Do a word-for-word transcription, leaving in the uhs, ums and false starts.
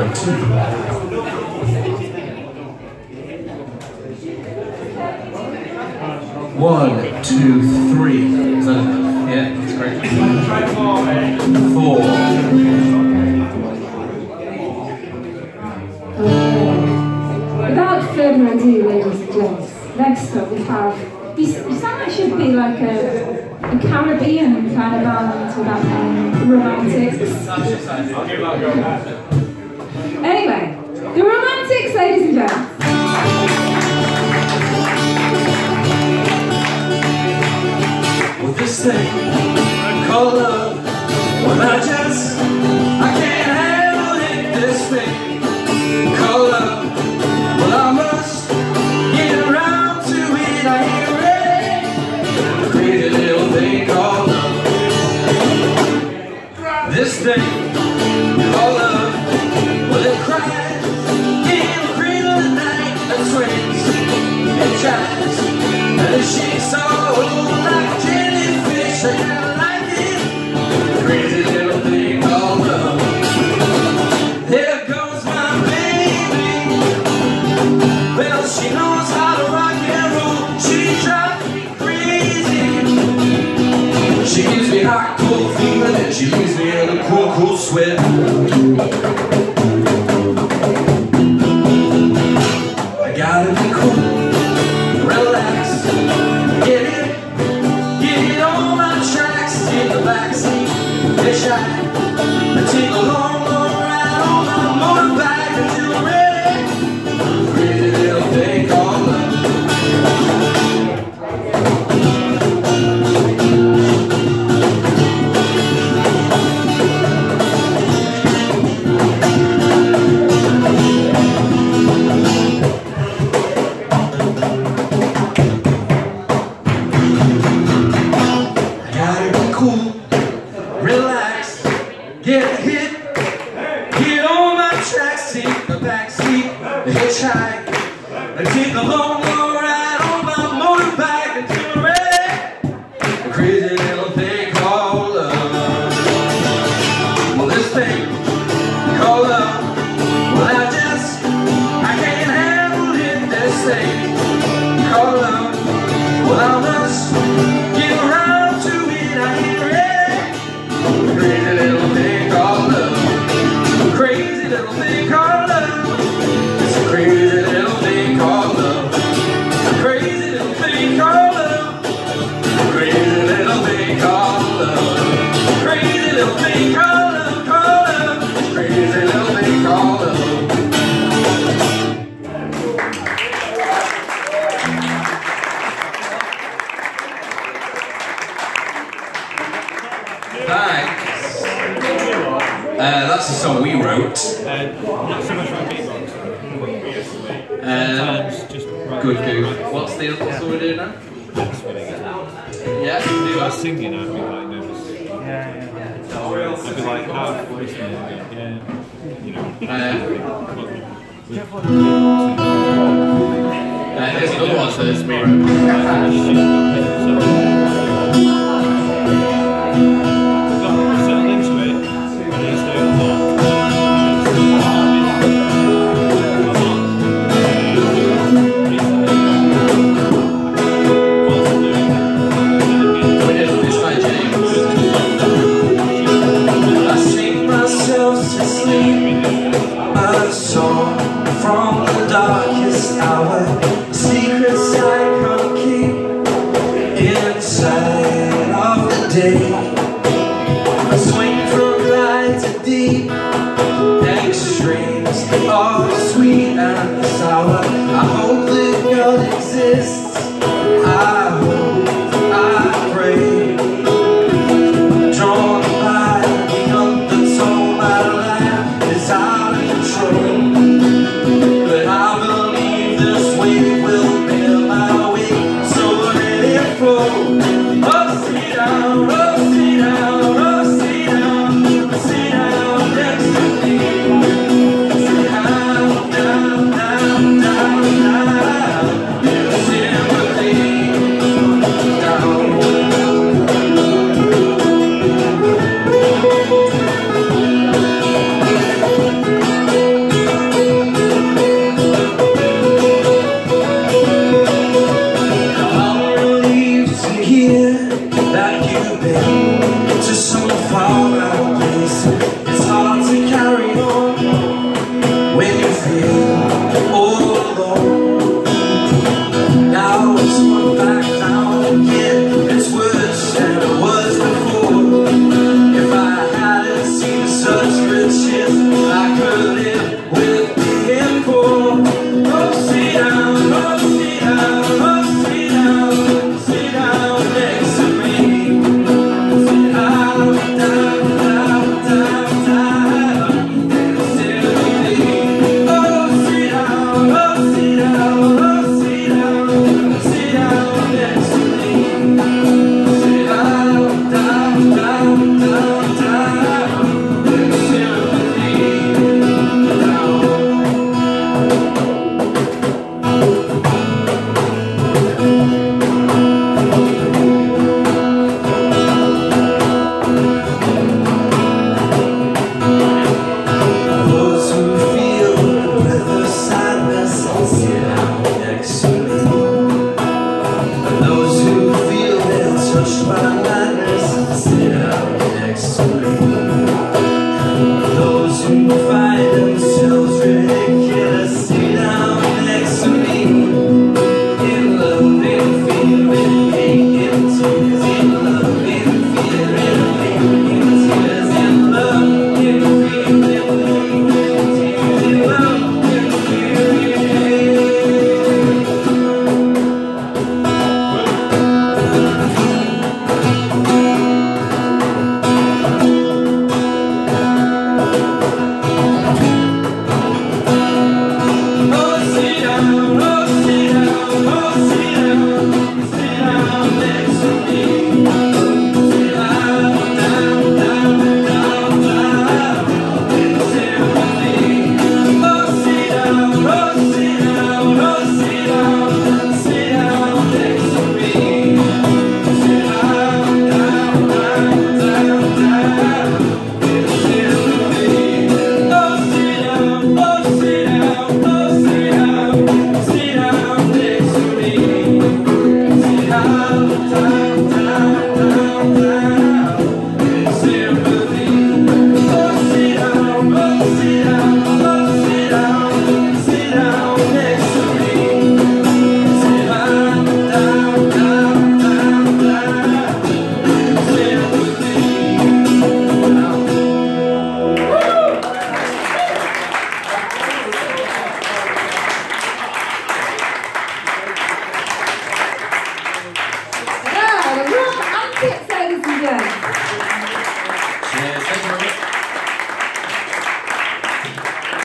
number two. One, two, three. Is that enough? Yeah, that's great. Four. Without further ado, ladies and gents, next up we have. You sound like it should be like a, a Caribbean kind of band without um, romantics. Anyway, the Romantics, ladies and gents. With this thing called love, well I just, I can't handle it, this thing called love. Well I must get around to it, I hear it, a crazy little thing called love. This thing called love, well it cries in the cream of the night and swings and chimes and it shakes all over like a jellyfish. I kinda like it, a crazy little thing called love. There goes my baby, well she knows how to rock and roll, she drives me crazy. She gives me hot cold fever and she leaves me in a cool cool sweat. I gotta be cool, relax, get it, get it on my tracks, in the backseat, get shy, and take a long, long ride on my motorbike until I'm ready. Crazy little thing called love. Relax, get hit, get on my tracks, take the backseat, hitchhike, and take a long, long ride on my motorbike until I'm ready. A crazy little thing called love. Well, this thing called love, well, I just, I can't handle it, this thing called love. Well, I must get around to it, I hear it. Crazy little thing called love. Crazy little thing called love. It's a crazy little thing called love. Crazy little thing called love. Crazy little thing called love. Crazy little thing called love. Called love. Crazy little thing called love. Thanks. Uh, that's a song we wrote. Uh, not so much about beatbox. Um, good goof. What's the other song we're doing now? Yeah, If I was singing, I'd be like nervous. Yeah, yeah. So I'd be like half voice and yeah, you know. Uh, uh, here's another one for this we wrote. From the darkest hour, secrets I can't keep inside of the day. I swing from light to deep, extremes are sweet and sour. I hope that God exists. I hope, I pray. Drawn by the undertow, my life is out of control. Sit down, oh, sit down, oh, sit down, sit down next to me. riches I could live with him for. Oh, sit down, oh, sit down, oh, sit down, sit down next to me. Sit down, down, down, down, down, next to me. Oh, sit down, oh, sit down, oh, sit down, sit down next to me. Sit down, down, down, down, down, next to me. Those who feel the breath of sadness, sit down next to me. And those who feel they're touched by madness, sit down next to me. Those who